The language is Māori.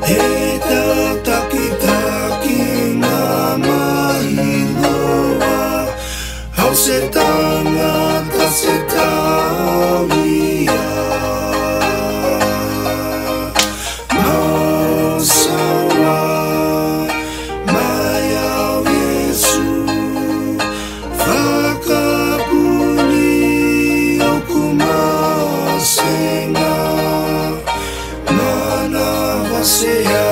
Eta taki-taki na mahiloa Au se tangata se tauia Masaua mai au Iesu Whakapuni o kumasenga Mana wasea